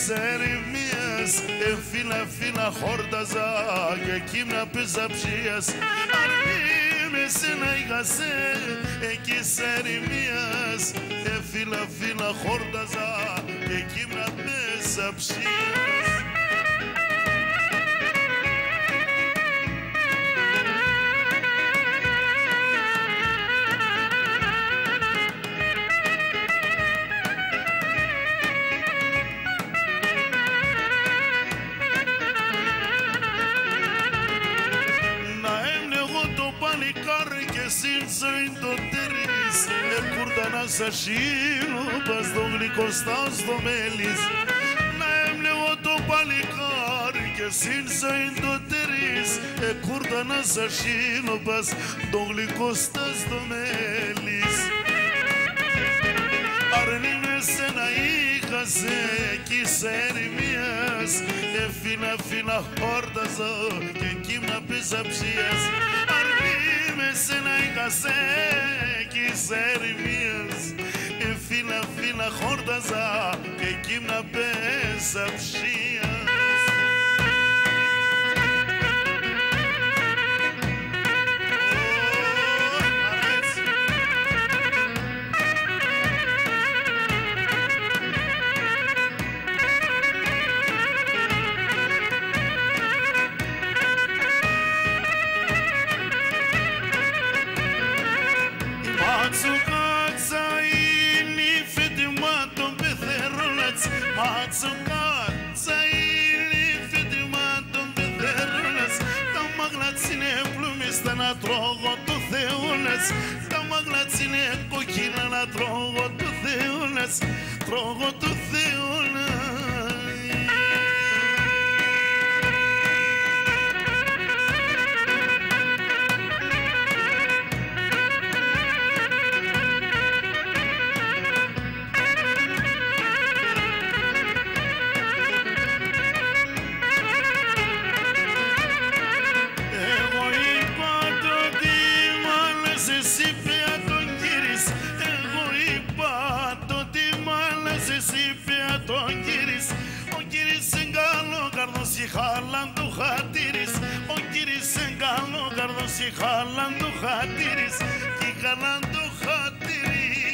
ερημίας, φύλλα χόρταζα και κύμνα πεζαψίας. Αρμή με σένα είχασε εκεί σ' ερημίας, φύλλα χόρταζα και κύμνα πεζαψίας. Συν το τέρις, κούρτα να σας σύνω, πας το γλυκό στάς το μέλις. Να έμπλεγω το παλικάρι και συν το τέρις, κούρτα να σας σύνω, πας το γλυκό στάς το μέλις. Αρνή με σένα είχασε κι σ' ερημίας, φύλλα χόρταζα και κύμνα πεζαψίας. Με σένα είχασε κι σ' ερημίας, φύλλα χόρταζα και κύμνα πεζαψίας. Να τρώγω το Θεούλας, τα μαγλάτς είναι κοκκίνα να τρώγω το Θεούλας, τρώγω το Θεούλας. Χάλαν το χατήρις, ο κύρις εγκάλο καρδός, χάλαν το χατήρις, κι χάλαν το χατήρις.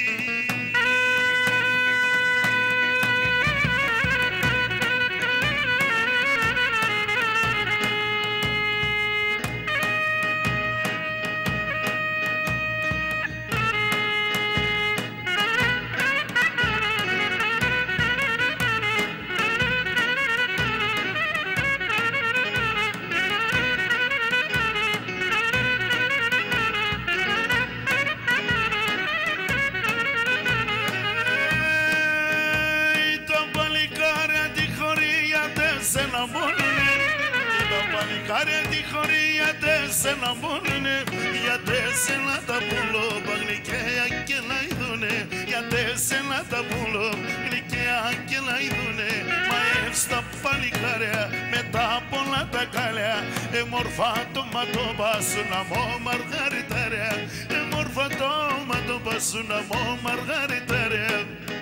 Παλικάρια τη χωρίατε σε να μπονουνε, γιατί εσένα τα πουλώ παγλικαία και λαϊδούνε, γιατί εσένα τα πουλώ γλυκαία και λαϊδούνε. Μαεύς τα παλικάρια με τα πολλά τα κάλια, μορφά το ματό πάσου να μω μαργαριτάρια, μορφά το ματό πάσου να μω μαργαριτάρια.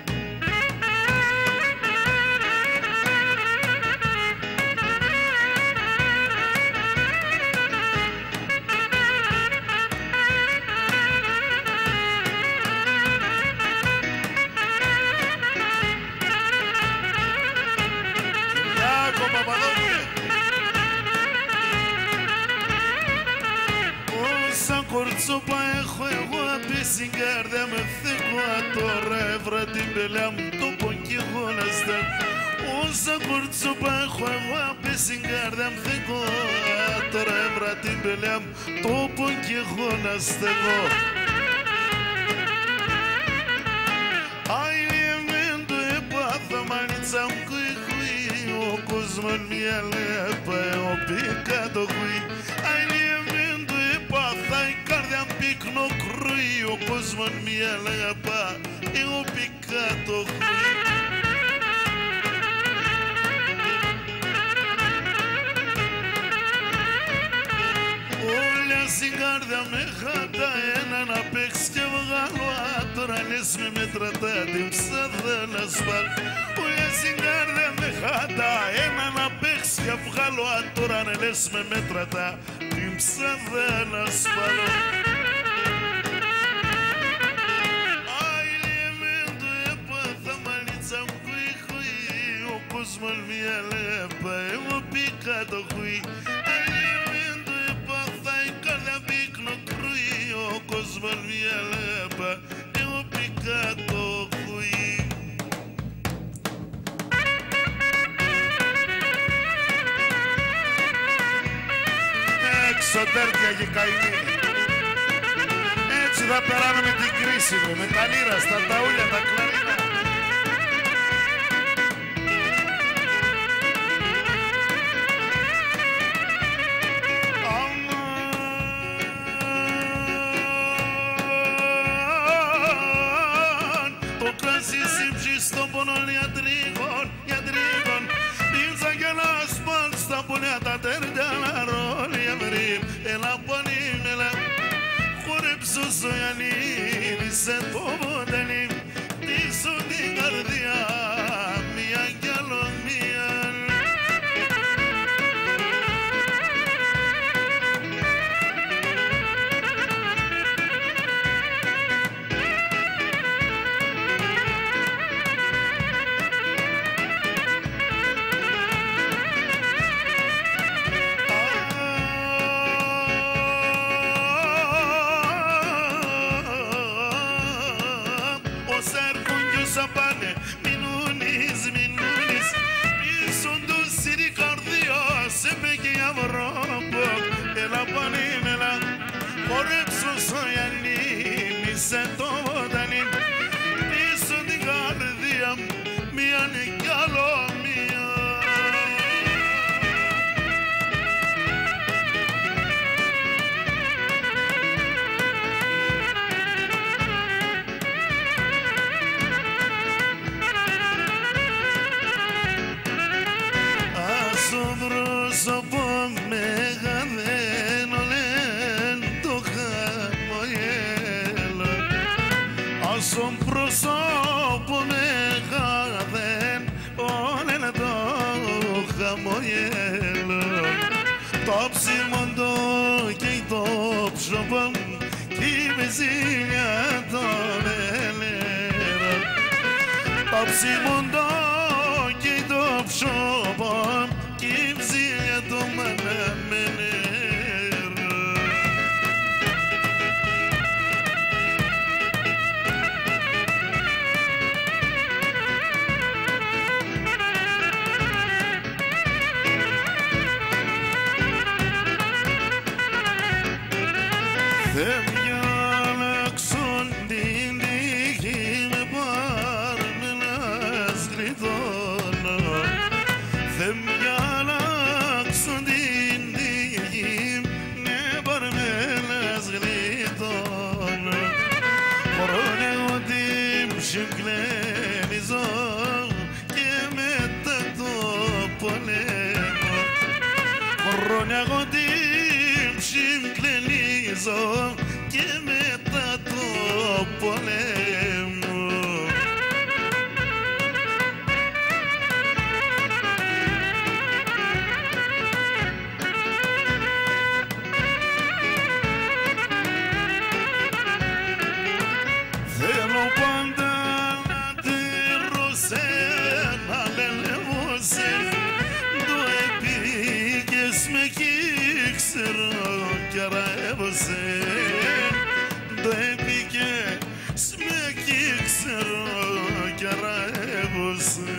Κορτσόπα έχω εγώ απ' στην καρδιά με θεκώ, τώρα έβρα την πελιά μου το πω κι εγώ να στέλνω. Όσα κορτσόπα έχω εγώ απ' στην καρδιά μου θεκώ, τώρα έβρα την πελιά μου το πω κι εγώ να στέλνω. Αιλιεμέντο έπαθα μανίτσα μου κουί, ο κόσμος μια λέπα εγώ πήκα το κουί. Θα η καρδιά πύκνο κρούει, ο κόσμος μια λαγαπά, εγώ πήκα το χρούι. Όλιας στην καρδιά με χάτα ένα να παίξεις και βγάλω. Τώρα λες με μέτρατα την ψάδα να σπάλω. Στην καρδιά με χάτα ένα να παίξεις και βγάλω. Τώρα λες με μέτρατα την ψάδα να σπάλω. Cosmol mia lepa, evo pica do hui. Alimento e pata e cada bic no crui. O cosmol mia lepa, evo pica do hui. Εξωτέρτια και καημή. Έτσι θα περάμε την κρίση μου, με τα λύρα, στα ταούλια, τα κλαρίνα. Στον πόνο ιατρικών, ιατρικών ήρθα και να σπάν στα πουλιά τα τέρια να ρόλει ευρύ. Έλα πανίμελα, χορέψω στο Ιαννίδη, σε το μοντελί, πίσω την καρδιά, μία κι άλλο μία. Χορέψω στο Ιαννίνη, σε το βοτανί, πίσω την καρδιά, μία είναι κι άλλο μία. Ας το πρόσωπο μεγαδένω στον πρόσωπο μεγαδέν όλεν το χαμογέλο. Το ψημοντό και το ψωμό κι η βεζίνια τον ελέρο. Το ψημοντό και το ψωμό κι η βεζίνια τον μαναμένε. Δεν μ' άλλαξον την τύχη, με πάρνε να σκληθώνω. Δεν μ' άλλαξον την τύχη, με πάρνε να σκληθώνω. Χρόνια ότι μ' συγκλένιζω και μετά το πολέμο. Χρόνια ότι μ' συγκλένιζω και μετά το πολέμο. Θέλω πάντα να τηρώ σε να λελεύω σε το επίκες με κύξερο κι αραεύωσε. Το επίκες με κύξερο κι αραεύωσε.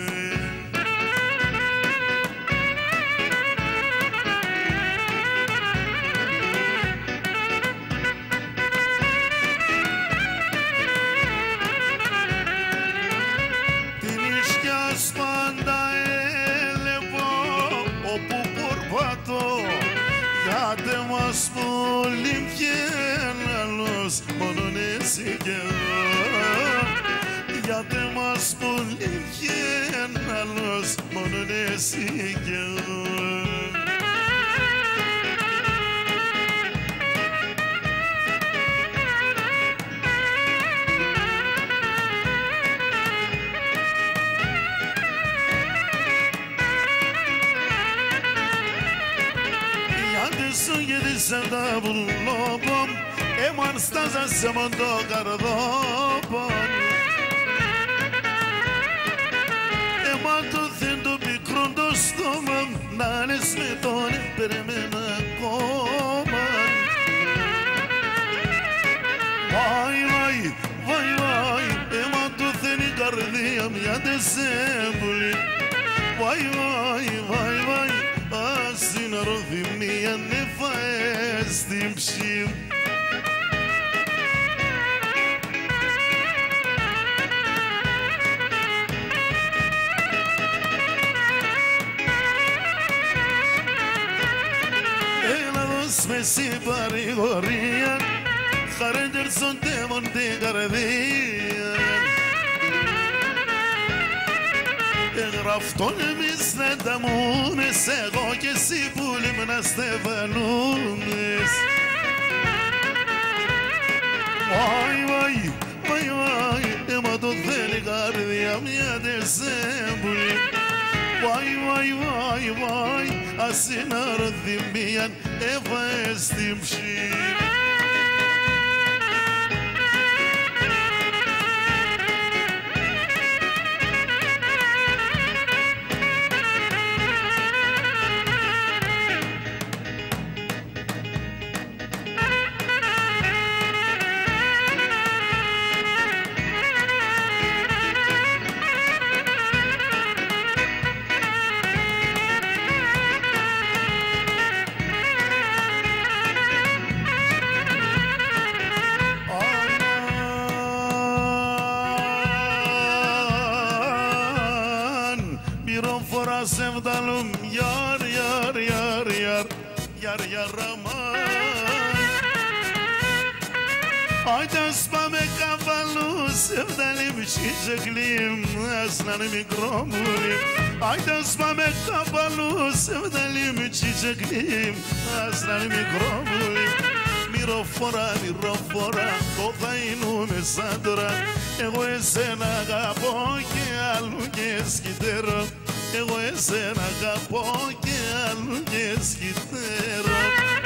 Πάντα έλεγω όπου πορπατώ, γιατί μας πολύ πιέναλος μόνον εσύ κι εγώ. Γιατί μας πολύ πιέναλος μόνον εσύ κι εγώ. σου γύρισε τα πουλόπων έμουν στάζα σε μοντό καρδόπων έμουν το θεν το πικρό το στόμα να λες με τον επερμένα ακόμα Βαϊ, βαϊ, βαϊ, βαϊ έμουν το θεν η καρδία μια τεσέμπουλη Βαϊ, βαϊ, βαϊ, βαϊ ας την αρρωθυμία νεφαέ στην ψη Έλα δώσ' με εσύ παρηγορία χαρέντερσον τέμον την καρδία Εγγραφτόν εμείς να ταμούνες εγώ κι εσύ που λίμνα στεφανούνες Βαϊ, βαϊ, βαϊ, βαϊ, έμα το θέλει καρδιά μια τεσέμπουλη Βαϊ, βαϊ, βαϊ, βαϊ, ας είναι αρρωθυμίαν έφαε στην ψη Φορά σε βδαλούν γιαρ, γιαρ, γιαρ, γιαρ, γιαρ, γιαρ, αμάν Άιτα σπάμε καβαλού σε βδαλεί μισή κλίμ, ας να είναι μικρό μουλί Άιτα σπάμε καβαλού σε βδαλεί μισή κλίμ, ας να είναι μικρό μουλί Μυροφόρα, μυροφόρα, το θα είνουμε σαν τώρα Εγώ εσένα αγαπώ και άλλου και σκητέρω Εγώ εσένα αγαπώ και άλλου και σκητέρω